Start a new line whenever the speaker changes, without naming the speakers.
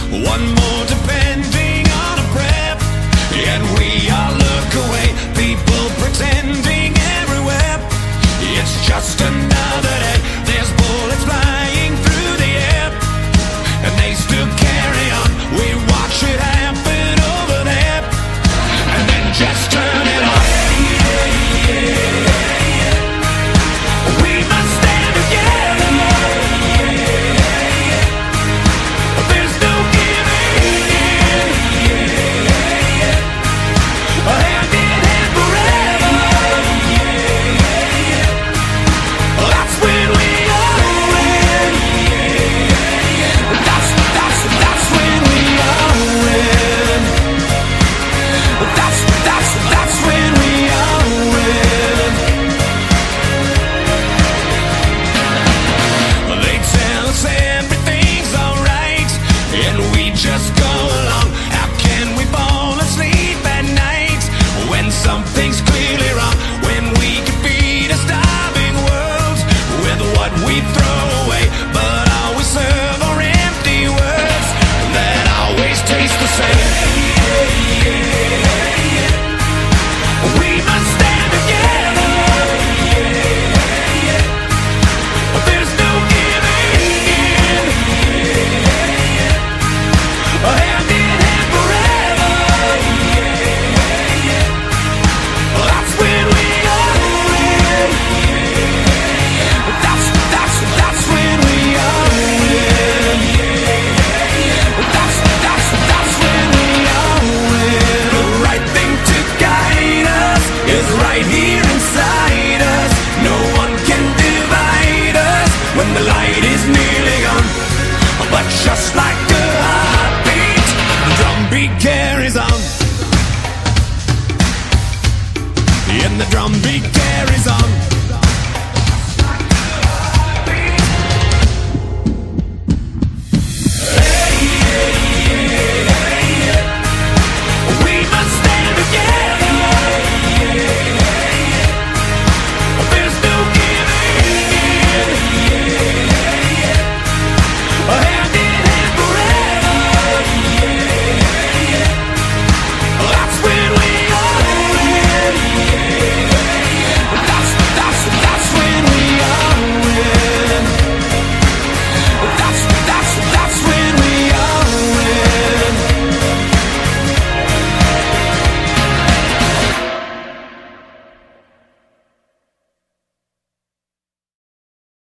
one more depending on a breath. Yet we all look away, people pretending everywhere. It's just another day, there's bullets flying through the air, and they still carry on. We watch it happen over there, and then just turn it off. We must stand together. There's no giving in. Hand in hand forever. That's when we all win. That's when we all win. That's when we all win. They tell us everything's alright, and we just go along. How can we fall asleep at night when something's clearly wrong? When we can feed a starving world with what we throw away, but always serve our empty words that always taste the same. We must stand together. There's no giving in. Hand in hand forever. That's when we all win. That's when we all win. That's when we all win. The right thing to guide us is right here inside us. No one can divide us when the light is nearly gone. But just like a heartbeat, the drumbeat carries on. And the drumbeat carries on.